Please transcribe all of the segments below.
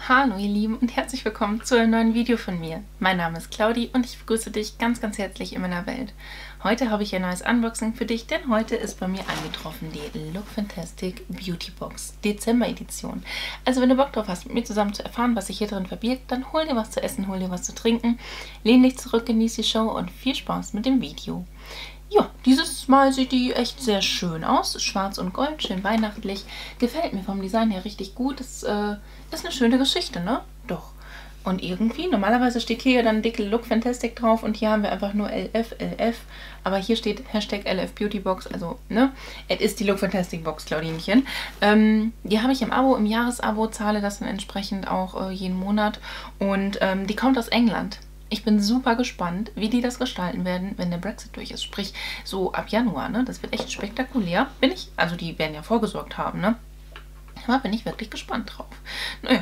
Hallo ihr Lieben und herzlich willkommen zu einem neuen Video von mir. Mein Name ist Claudi und ich begrüße dich ganz herzlich in meiner Welt. Heute habe ich ein neues Unboxing für dich, denn heute ist bei mir eingetroffen die Look Fantastic Beauty Box Dezember Edition. Also wenn du Bock drauf hast, mit mir zusammen zu erfahren, was sich hier drin verbirgt, dann hol dir was zu essen, hol dir was zu trinken, lehn dich zurück, genieß die Show und viel Spaß mit dem Video. Ja, dieses Mal sieht die echt sehr schön aus. Schwarz und Gold, schön weihnachtlich. Gefällt mir vom Design her richtig gut. Das ist eine schöne Geschichte, ne? Doch. Und irgendwie, normalerweise steht hier ja dann dicke Look Fantastic drauf und hier haben wir einfach nur LF. Aber hier steht Hashtag LF Beauty Box, also, ne? Es ist die Look Fantastic Box, Claudinchen. Die habe ich im Abo, im Jahresabo, zahle das dann entsprechend auch jeden Monat. Und die kommt aus England. Ich bin super gespannt, wie die das gestalten werden, wenn der Brexit durch ist. Sprich, so ab Januar, ne? Das wird echt spektakulär. Also die werden ja vorgesorgt haben, ne? Aber bin ich wirklich gespannt drauf. Naja.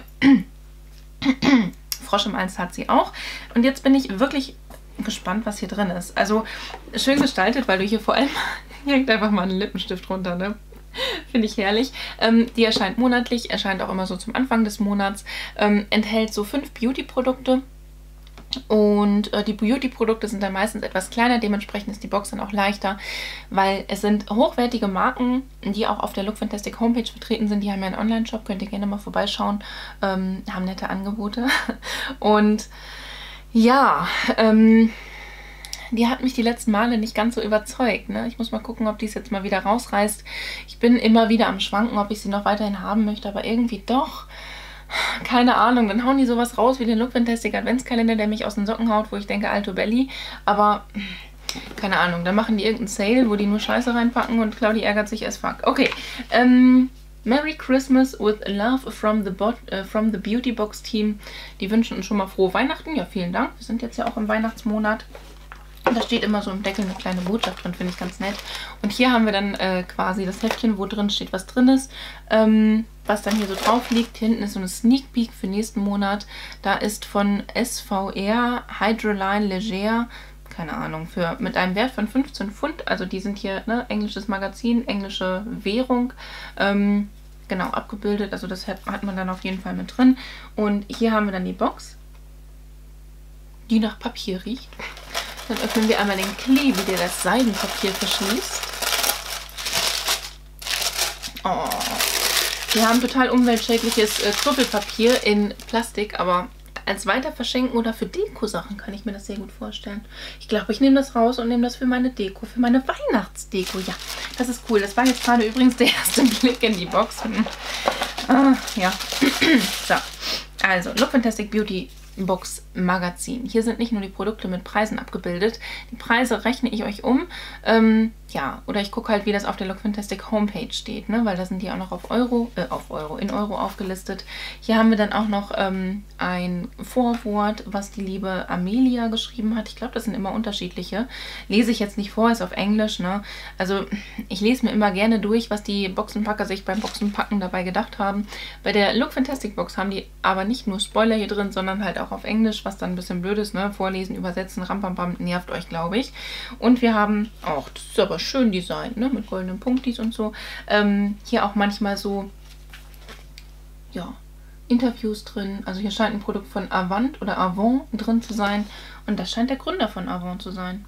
Frosch im Hals hat sie auch. Und jetzt bin ich wirklich gespannt, was hier drin ist. Also schön gestaltet, weil du hier vor allem hängt einfach mal einen Lippenstift runter, ne? Finde ich herrlich. Die erscheint monatlich, erscheint auch immer so zum Anfang des Monats. Enthält so 5 Beauty-Produkte. Und die Beauty-Produkte sind dann meistens etwas kleiner, dementsprechend ist die Box dann auch leichter, weil es sind hochwertige Marken, die auch auf der Look Fantastic Homepage vertreten sind. Die haben ja einen Online-Shop, könnt ihr gerne mal vorbeischauen, haben nette Angebote. Und ja, die hat mich die letzten Male nicht ganz so überzeugt, ne? Ich muss mal gucken, ob die es jetzt mal wieder rausreißt. Ich bin immer wieder am Schwanken, ob ich sie noch weiterhin haben möchte, aber irgendwie doch. Keine Ahnung, dann hauen die sowas raus wie den Look Fantastic Adventskalender, der mich aus den Socken haut, wo ich denke, Alto Belly. Aber, keine Ahnung, dann machen die irgendeinen Sale, wo die nur Scheiße reinpacken und Claudi ärgert sich as fuck. Okay, Merry Christmas with love from the Beauty Box Team. Die wünschen uns schon mal frohe Weihnachten. Ja, vielen Dank. Wir sind jetzt ja auch im Weihnachtsmonat. Da steht immer so im Deckel eine kleine Botschaft drin, finde ich ganz nett. Und hier haben wir dann quasi das Heftchen, wo drin steht, was drin ist. Was dann hier so drauf liegt. Hinten ist so eine Sneak Peek für nächsten Monat. Da ist von SVR Hydroline Leger, keine Ahnung, mit einem Wert von 15 Pfund. Also die sind hier, ne, englisches Magazin, englische Währung. Genau, abgebildet. Also das hat man dann auf jeden Fall mit drin. Und hier haben wir dann die Box, die nach Papier riecht. Dann öffnen wir einmal den Klebi, der das Seidenpapier verschließt. Oh. Wir haben total umweltschädliches Krüppelpapier in Plastik, aber als Weiterverschenken oder für Deko-Sachen kann ich mir das sehr gut vorstellen. Ich glaube, ich nehme das raus und nehme das für meine Deko, für meine Weihnachtsdeko. Ja, das ist cool. Das war jetzt gerade übrigens der erste Blick in die Box. Ja. So, also Look Fantastic Beauty Box Magazin. Hier sind nicht nur die Produkte mit Preisen abgebildet. Die Preise rechne ich euch um. Ja, oder ich gucke halt, wie das auf der Look Fantastic Homepage steht, ne? Weil da sind die auch noch in Euro aufgelistet. Hier haben wir dann auch noch ein Vorwort, was die liebe Amelia geschrieben hat. Ich glaube, das sind immer unterschiedliche. Lese ich jetzt nicht vor, ist auf Englisch, ne? Also ich lese mir immer gerne durch, was die Boxenpacker sich beim Boxenpacken dabei gedacht haben. Bei der Look Fantastic Box haben die aber nicht nur Spoiler hier drin, sondern halt auch auf Englisch, was dann ein bisschen blöd ist, ne? Vorlesen, übersetzen, rampambam, nervt euch, glaube ich. Und wir haben auch, das ist aber schön designt, ne? Mit goldenen Punktis und so. Hier auch manchmal so, ja, Interviews drin. Also hier scheint ein Produkt von Avant oder Avon drin zu sein. Und das scheint der Gründer von Avon zu sein.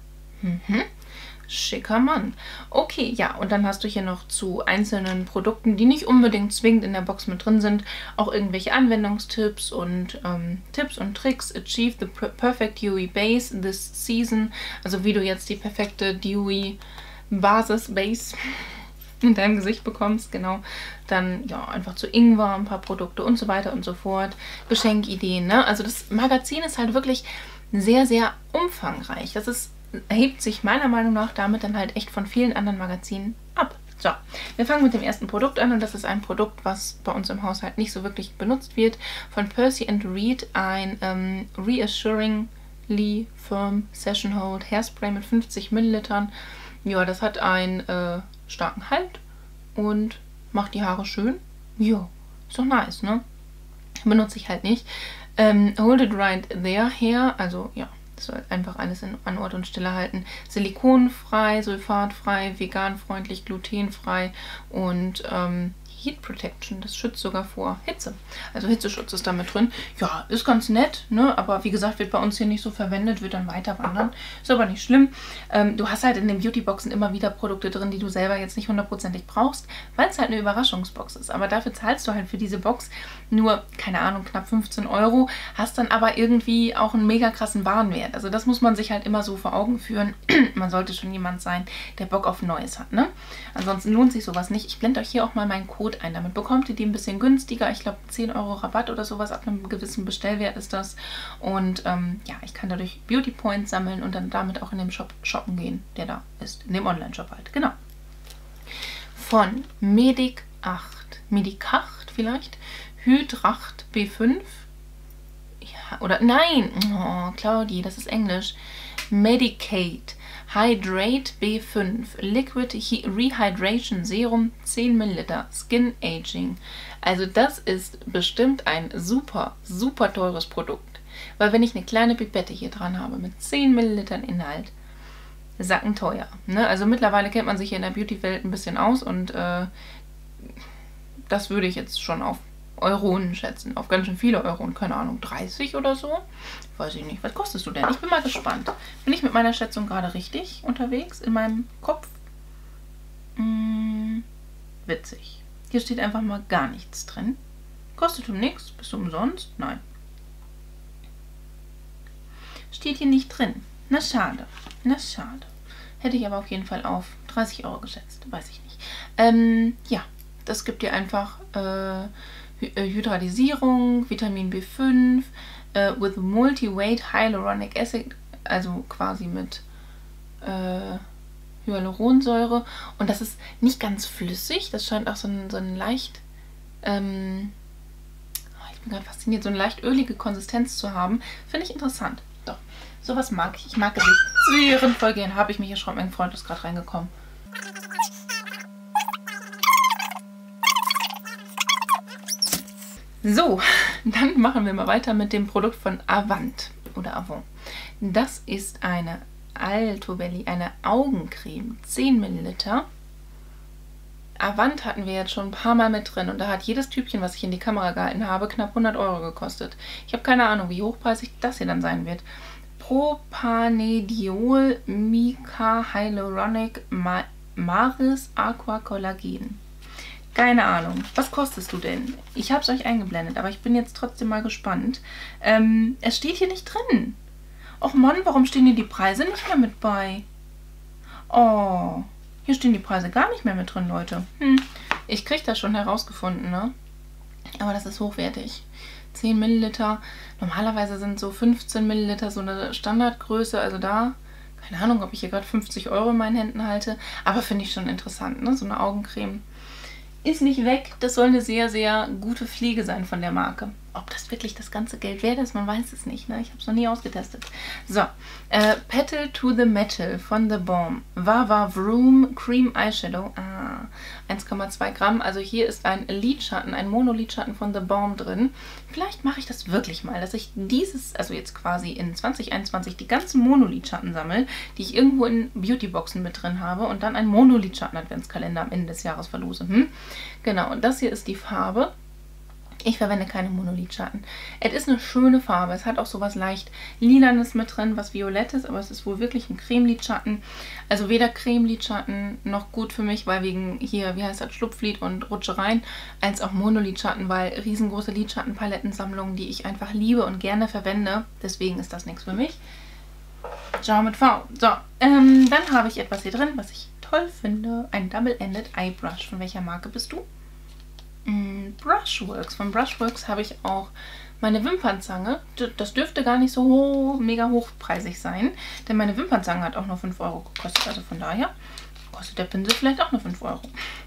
Schicker Mann. Okay, ja, und dann hast du hier noch zu einzelnen Produkten, die nicht unbedingt zwingend in der Box mit drin sind, auch irgendwelche Anwendungstipps und Tipps und Tricks. Achieve the perfect Dewy Base this season. Also wie du jetzt die perfekte Dewy Base in deinem Gesicht bekommst, genau. Dann, ja, einfach zu Ingwer, ein paar Produkte und so weiter und so fort. Geschenkideen, ne? Also das Magazin ist halt wirklich sehr umfangreich. Das hebt sich meiner Meinung nach damit dann halt echt von vielen anderen Magazinen ab. So, wir fangen mit dem ersten Produkt an und das ist ein Produkt, was bei uns im Haushalt nicht so wirklich benutzt wird. Von Percy & Reed ein Reassuringly Firm Session Hold Hairspray mit 50 Millilitern. Ja, das hat einen starken Halt und macht die Haare schön. Ja, ist doch nice, ne? Benutze ich halt nicht. Hold it right there Hair, also ja, das soll einfach alles an Ort und Stelle halten. Silikonfrei, sulfatfrei, veganfreundlich, glutenfrei und Heat Protection. Das schützt sogar vor Hitze. Also Hitzeschutz ist da mit drin. Ja, ist ganz nett, ne? Aber wie gesagt, wird bei uns hier nicht so verwendet, wird dann weiter wandern. Ist aber nicht schlimm. Du hast halt in den Beautyboxen immer wieder Produkte drin, die du selber jetzt nicht hundertprozentig brauchst, weil es halt eine Überraschungsbox ist. Aber dafür zahlst du halt für diese Box nur, keine Ahnung, knapp 15 €, hast dann aber irgendwie auch einen mega krassen Warenwert. Also das muss man sich halt immer so vor Augen führen. Man sollte schon jemand sein, der Bock auf Neues hat, ne? Ansonsten lohnt sich sowas nicht. Ich blende euch hier auch mal meinen Code ein. Damit bekommt ihr die ein bisschen günstiger. Ich glaube 10 € Rabatt oder sowas. Ab einem gewissen Bestellwert ist das. Und ja, ich kann dadurch Beauty Points sammeln und dann damit auch in dem Shop shoppen gehen, der da ist. In dem Online-Shop halt, genau. Von Medicacht vielleicht. Hydracht B5. Ja, oder nein. Oh, Claudi, das ist Englisch. Medicate. Hydrate B5 Liquid Rehydration Serum 10 ml Skin Aging. Also das ist bestimmt ein super, super teures Produkt. Weil wenn ich eine kleine Pipette hier dran habe mit 10 ml Inhalt, sackenteuer. Ne? Also mittlerweile kennt man sich hier in der Beauty-Welt ein bisschen aus und das würde ich jetzt schon auf Euronen schätzen. Auf ganz schön viele Euronen. Keine Ahnung, 30 oder so? Weiß ich nicht. Was kostest du denn? Ich bin mal gespannt. Bin ich mit meiner Schätzung gerade richtig unterwegs in meinem Kopf? Witzig. Hier steht einfach mal gar nichts drin. Kostet du nichts? Bist du umsonst? Nein. Steht hier nicht drin. Na schade. Na schade. Hätte ich aber auf jeden Fall auf 30 € geschätzt. Weiß ich nicht. Ja, das gibt dir einfach Hydratisierung, Vitamin B5 with Multi-Weight Hyaluronic Acid, also quasi mit Hyaluronsäure. Und das ist nicht ganz flüssig, das scheint auch so ein leicht, ich bin gerade fasziniert, so eine leicht ölige Konsistenz zu haben. Finde ich interessant. Doch, sowas mag ich. Ich mag Gesicht. Voll gern. Habe ich mich erschrocken, mein Freund ist gerade reingekommen. So, dann machen wir mal weiter mit dem Produkt von Avant oder Avon. Das ist eine Alto Belly, eine Augencreme, 10 ml. Avant hatten wir jetzt schon ein paar Mal mit drin und da hat jedes Tübchen, was ich in die Kamera gehalten habe, knapp 100 € gekostet. Ich habe keine Ahnung, wie hochpreisig das hier dann sein wird. Propanediol Mica Hyaluronic Maris Aqua Collagen. Keine Ahnung. Was kostest du denn? Ich habe es euch eingeblendet, aber ich bin jetzt trotzdem mal gespannt. Es steht hier nicht drin. Och Mann, warum stehen hier die Preise nicht mehr mit bei? Oh, hier stehen die Preise gar nicht mehr mit drin, Leute. Ich kriege das schon herausgefunden, ne? Aber das ist hochwertig. 10 ml. Normalerweise sind so 15 ml so eine Standardgröße. Also da, keine Ahnung, ob ich hier gerade 50 € in meinen Händen halte. Aber finde ich schon interessant, ne? So eine Augencreme. Ist nicht weg. Das soll eine sehr, sehr gute Pflege sein von der Marke. Ob das wirklich das ganze Geld wert ist, man weiß es nicht. Ne? Ich habe es noch nie ausgetestet. So, Petal to the Metal von The Balm. Vava Vroom Cream Eyeshadow. 1,2 Gramm. Also hier ist ein Lidschatten, ein Monolidschatten von The Balm drin. Vielleicht mache ich das wirklich mal, dass ich dieses, also jetzt quasi in 2021 die ganzen Monolidschatten sammle, die ich irgendwo in Beautyboxen mit drin habe und dann einen Monolidschatten-Adventskalender am Ende des Jahres verlose. Genau, und das hier ist die Farbe. Ich verwende keine Monolidschatten. Es ist eine schöne Farbe. Es hat auch sowas leicht Lilanes mit drin, was Violettes, aber es ist wohl wirklich ein Cremelidschatten. Also weder Cremelidschatten noch gut für mich, weil wegen hier, wie heißt das, Schlupflid und Rutschereien, als auch Monolidschatten, weil riesengroße Lidschattenpalettensammlungen, die ich einfach liebe und gerne verwende. Deswegen ist das nichts für mich. Ciao mit V. So, dann habe ich etwas hier drin, was ich toll finde. Ein Double-Ended Eye Brush. Von welcher Marke bist du? Brushworks. Von Brushworks habe ich auch meine Wimpernzange. Das dürfte gar nicht so mega hochpreisig sein, denn meine Wimpernzange hat auch nur 5 € gekostet. Also von daher kostet der Pinsel vielleicht auch nur 5 €.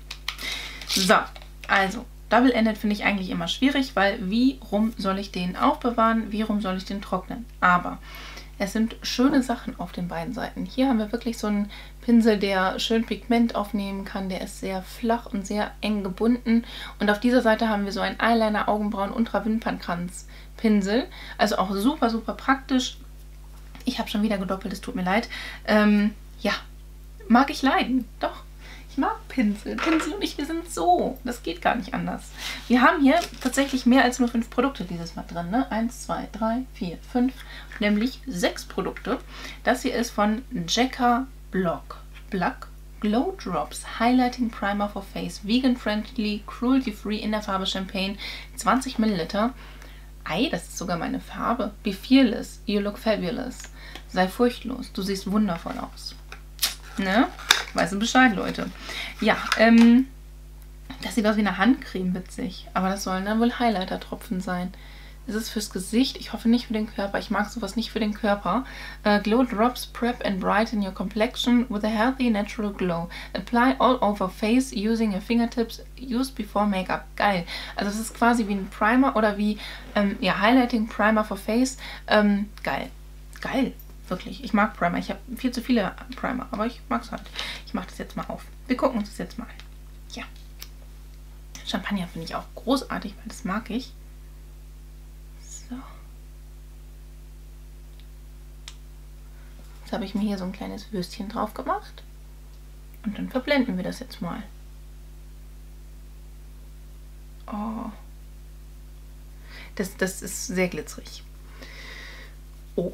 So, also Double-Ended finde ich eigentlich immer schwierig, weil wie rum soll ich den aufbewahren, wie rum soll ich den trocknen? Aber es sind schöne Sachen auf den beiden Seiten. Hier haben wir wirklich so einen Pinsel, der schön Pigment aufnehmen kann. Der ist sehr flach und sehr eng gebunden. Und auf dieser Seite haben wir so einen Eyeliner, Augenbrauen, Ultrawimpernkranz Pinsel. Also auch super, super praktisch. Ich habe schon wieder gedoppelt, es tut mir leid. Ja, mag ich leiden. Doch. Ich mag Pinsel. Pinsel und ich, wir sind so. Das geht gar nicht anders. Wir haben hier tatsächlich mehr als nur 5 Produkte dieses Mal drin. Ne? 1, 2, 3, 4, 5. Nämlich 6 Produkte. Das hier ist von Jekka Black Glow Drops Highlighting Primer for Face. Vegan Friendly, Cruelty Free in der Farbe Champagne. 20 Milliliter. Ei, das ist sogar meine Farbe. Be fearless. You look fabulous. Sei furchtlos. Du siehst wundervoll aus. Ne? Weißt du Bescheid, Leute. Ja, das sieht aus wie eine Handcreme, witzig. Aber das sollen dann wohl Highlighter-Tropfen sein. Das ist fürs Gesicht. Ich hoffe nicht für den Körper. Ich mag sowas nicht für den Körper. Glow Drops prep and brighten your complexion with a healthy natural glow. Apply all over face using your fingertips. Use before makeup. Geil. Also es ist quasi wie ein Primer oder wie ja, Highlighting Primer for Face. Geil. Geil. Wirklich. Ich mag Primer. Ich habe viel zu viele Primer. Aber ich mag es halt. Ich mache das jetzt mal auf. Wir gucken uns das jetzt mal an. Ja. Champagner finde ich auch großartig, weil das mag ich. So. Jetzt habe ich mir hier so ein kleines Würstchen drauf gemacht. Und dann verblenden wir das jetzt mal. Oh. Das ist sehr glitzerig. Oh.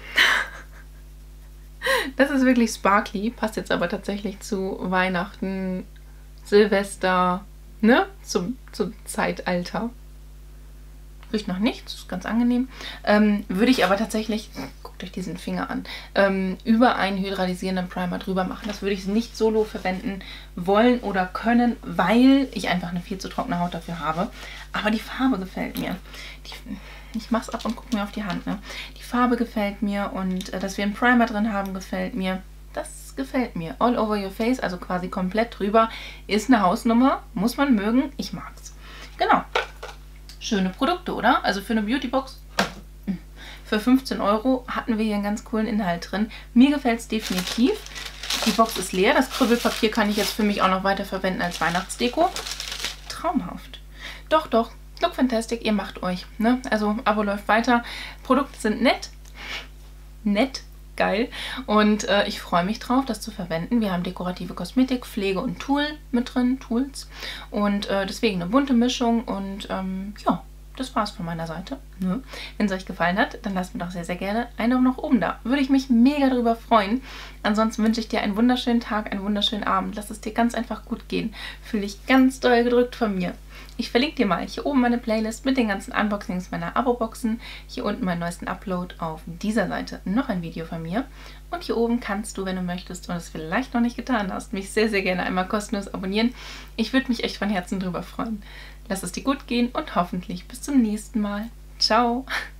Das ist wirklich sparkly. Passt jetzt aber tatsächlich zu Weihnachten, Silvester, ne? Zum Zeitalter. Riecht noch nichts, ist ganz angenehm. Würde ich aber tatsächlich, guckt euch diesen Finger an, über einen hydralisierenden Primer drüber machen. Das würde ich nicht solo verwenden wollen oder können, weil ich einfach eine viel zu trockene Haut dafür habe. Aber die Farbe gefällt mir. Ich mache es ab und gucke mir auf die Hand. Ne? Die Farbe gefällt mir und dass wir einen Primer drin haben, gefällt mir. Das gefällt mir. All over your face, also quasi komplett drüber, ist eine Hausnummer. Muss man mögen. Ich mag's. Genau. Schöne Produkte, oder? Also für eine Beautybox für 15 € hatten wir hier einen ganz coolen Inhalt drin. Mir gefällt es definitiv. Die Box ist leer. Das Krüppelpapier kann ich jetzt für mich auch noch weiter verwenden als Weihnachtsdeko. Traumhaft. Doch, doch. Look Fantastic, ihr macht euch. Ne? Also Abo läuft weiter. Produkte sind nett. Nett. Geil. Und ich freue mich drauf, das zu verwenden. Wir haben dekorative Kosmetik, Pflege und Tool mit drin. Tools. Und deswegen eine bunte Mischung. Und ja, das war's von meiner Seite. Ne? Wenn es euch gefallen hat, dann lasst mir doch sehr, sehr gerne einen Daumen nach oben da. Würde ich mich mega darüber freuen. Ansonsten wünsche ich dir einen wunderschönen Tag, einen wunderschönen Abend. Lass es dir ganz einfach gut gehen. Fühle dich ganz doll gedrückt von mir. Ich verlinke dir mal hier oben meine Playlist mit den ganzen Unboxings meiner Abo-Boxen. Hier unten meinen neuesten Upload, auf dieser Seite noch ein Video von mir. Und hier oben kannst du, wenn du möchtest und es vielleicht noch nicht getan hast, mich sehr, sehr gerne einmal kostenlos abonnieren. Ich würde mich echt von Herzen drüber freuen. Lass es dir gut gehen und hoffentlich bis zum nächsten Mal. Ciao!